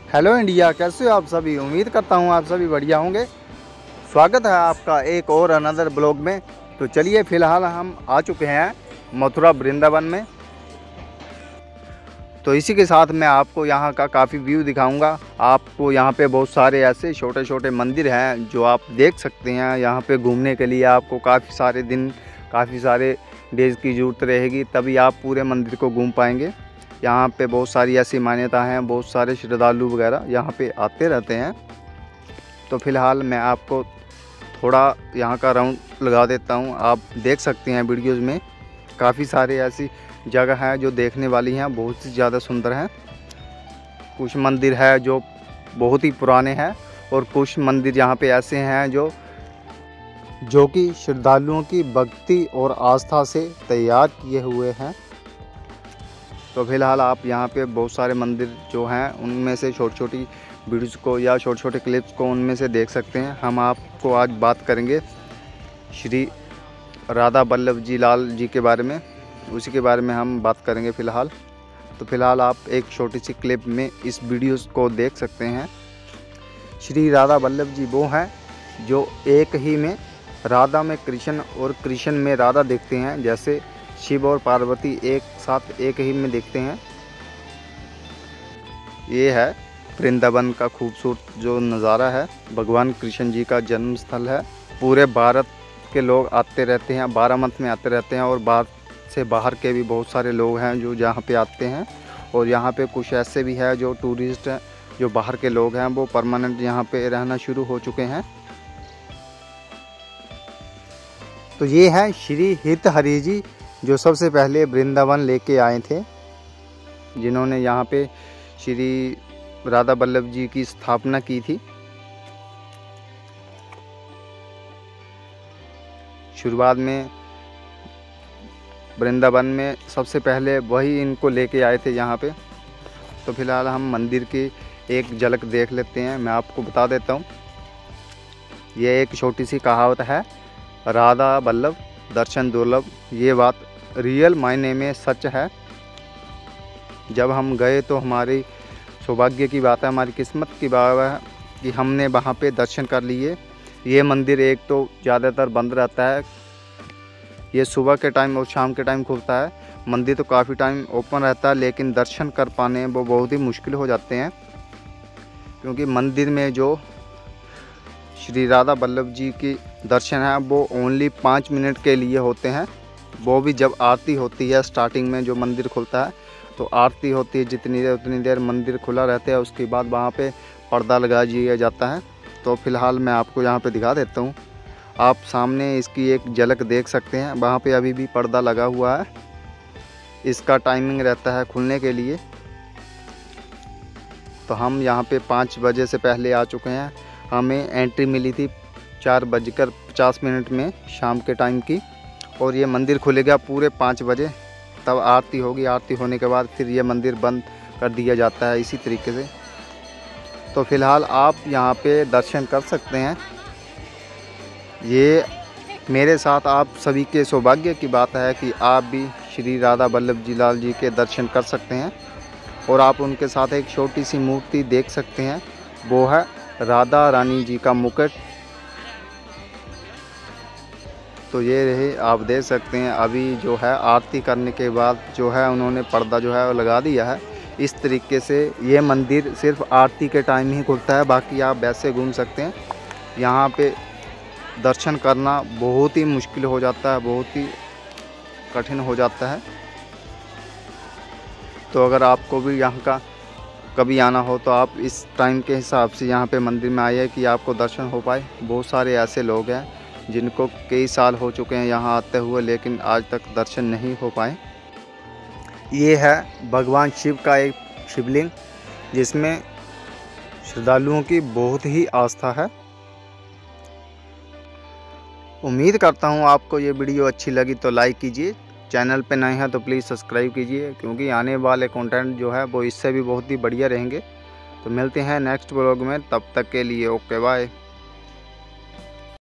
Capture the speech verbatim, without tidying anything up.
Hello India, कैसे हो आप सभी। उम्मीद करता हूँ आप सभी बढ़िया होंगे। स्वागत है आपका एक और अनदर ब्लॉग में। तो चलिए, फ़िलहाल हम आ चुके हैं मथुरा वृंदावन में। तो इसी के साथ मैं आपको यहाँ का काफ़ी व्यू दिखाऊंगा। आपको यहाँ पे बहुत सारे ऐसे छोटे छोटे मंदिर हैं जो आप देख सकते हैं। यहाँ पे घूमने के लिए आपको काफ़ी सारे दिन, काफ़ी सारे डेज़ की ज़रूरत रहेगी, तभी आप पूरे मंदिर को घूम पाएंगे। यहाँ पे बहुत सारी ऐसी मान्यता हैं, बहुत सारे श्रद्धालु वगैरह यहाँ पे आते रहते हैं। तो फ़िलहाल मैं आपको थोड़ा यहाँ का राउंड लगा देता हूँ। आप देख सकते हैं वीडियोज़ में काफ़ी सारे ऐसी जगह हैं जो देखने वाली हैं, बहुत ही ज़्यादा सुंदर हैं। कुछ मंदिर है जो बहुत ही पुराने हैं और कुछ मंदिर यहाँ पे ऐसे हैं जो जो कि श्रद्धालुओं की भक्ति और आस्था से तैयार किए हुए हैं। तो फिलहाल आप यहाँ पे बहुत सारे मंदिर जो हैं उनमें से छोटी छोटी वीडियोज़ को या छोटे छोटे क्लिप्स को उनमें से देख सकते हैं। हम आपको आज बात करेंगे श्री राधा वल्लभ जी लाल जी के बारे में, उसी के बारे में हम बात करेंगे फ़िलहाल। तो फिलहाल आप एक छोटी सी क्लिप में इस वीडियोज़ को देख सकते हैं। श्री राधा वल्लभ जी वो हैं जो एक ही में राधा में कृष्ण और कृष्ण में राधा देखते हैं, जैसे शिव और पार्वती एक साथ एक ही में देखते हैं। ये है वृंदावन का खूबसूरत जो नज़ारा है, भगवान कृष्ण जी का जन्म स्थल है। पूरे भारत के लोग आते रहते हैं, बारामत में आते रहते हैं, और भारत से बाहर के भी बहुत सारे लोग हैं जो यहाँ पे आते हैं। और यहाँ पे कुछ ऐसे भी है जो टूरिस्ट हैं, जो बाहर के लोग हैं, वो परमानेंट यहाँ पे रहना शुरू हो चुके हैं। तो ये है श्री हित हरि जी जो सबसे पहले वृंदावन लेके आए थे, जिन्होंने यहाँ पे श्री राधा वल्लभ जी की स्थापना की थी। शुरुआत में वृंदावन में सबसे पहले वही इनको लेके आए थे यहाँ पे। तो फिलहाल हम मंदिर की एक झलक देख लेते हैं। मैं आपको बता देता हूँ, ये एक छोटी सी कहावत है, राधा वल्लभ दर्शन दुर्लभ। ये बात रियल मायने में सच है। जब हम गए तो हमारी सौभाग्य की बात है, हमारी किस्मत की बात है कि हमने वहाँ पे दर्शन कर लिए। ये मंदिर एक तो ज़्यादातर बंद रहता है, ये सुबह के टाइम और शाम के टाइम खुलता है। मंदिर तो काफ़ी टाइम ओपन रहता है, लेकिन दर्शन कर पाने वो बहुत ही मुश्किल हो जाते हैं, क्योंकि मंदिर में जो श्री राधा वल्लभ जी की दर्शन है वो ओनली पाँच मिनट के लिए होते हैं। वो भी जब आरती होती है, स्टार्टिंग में जो मंदिर खुलता है तो आरती होती है, जितनी देर उतनी देर मंदिर खुला रहता है। उसके बाद वहाँ पे पर्दा लगा दिया जाता है। तो फिलहाल मैं आपको यहाँ पे दिखा देता हूँ। आप सामने इसकी एक झलक देख सकते हैं, वहाँ पे अभी भी पर्दा लगा हुआ है। इसका टाइमिंग रहता है खुलने के लिए। तो हम यहाँ पे पाँच बजे से पहले आ चुके हैं। हमें एंट्री मिली थी चार बजकर पचास मिनट में शाम के टाइम की, और ये मंदिर खुलेगा पूरे पाँच बजे, तब आरती होगी। आरती होने के बाद फिर ये मंदिर बंद कर दिया जाता है इसी तरीके से। तो फिलहाल आप यहाँ पे दर्शन कर सकते हैं। ये मेरे साथ आप सभी के सौभाग्य की बात है कि आप भी श्री राधा वल्लभ जी लाल जी के दर्शन कर सकते हैं। और आप उनके साथ एक छोटी सी मूर्ति देख सकते हैं, वो है राधा रानी जी का मुकुट। तो ये रहे, आप देख सकते हैं। अभी जो है आरती करने के बाद जो है उन्होंने पर्दा जो है वो लगा दिया है। इस तरीके से ये मंदिर सिर्फ आरती के टाइम ही खुलता है, बाकी आप वैसे घूम सकते हैं। यहाँ पे दर्शन करना बहुत ही मुश्किल हो जाता है, बहुत ही कठिन हो जाता है। तो अगर आपको भी यहाँ का कभी आना हो तो आप इस टाइम के हिसाब से यहाँ पे मंदिर में आइए कि आपको दर्शन हो पाए। बहुत सारे ऐसे लोग हैं जिनको कई साल हो चुके हैं यहाँ आते हुए, लेकिन आज तक दर्शन नहीं हो पाए। ये है भगवान शिव का एक शिवलिंग, जिसमें श्रद्धालुओं की बहुत ही आस्था है। उम्मीद करता हूँ आपको ये वीडियो अच्छी लगी तो लाइक कीजिए। चैनल पे नए हैं तो प्लीज़ सब्सक्राइब कीजिए, क्योंकि आने वाले कंटेंट जो है वो इससे भी बहुत ही बढ़िया रहेंगे। तो मिलते हैं नेक्स्ट व्लॉग में, तब तक के लिए ओके बाय।